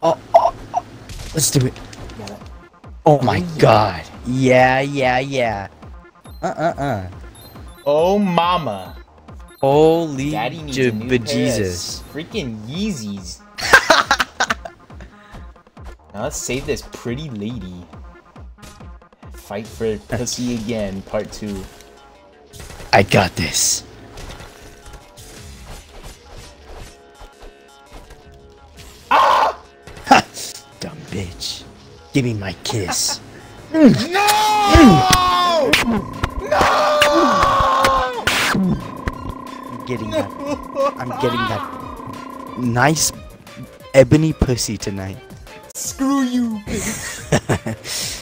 Oh. Let's do it. Oh my god. Yeah. Oh mama. Holy Daddy needs a new pair of bejesus. freaking Yeezys. Now let's save this pretty lady. Fight for pussy again, part 2. I got this. Ah! Ha! Dumb bitch. Give me my kiss. No! No! I'm getting that nice ebony pussy tonight. Screw you, bitch.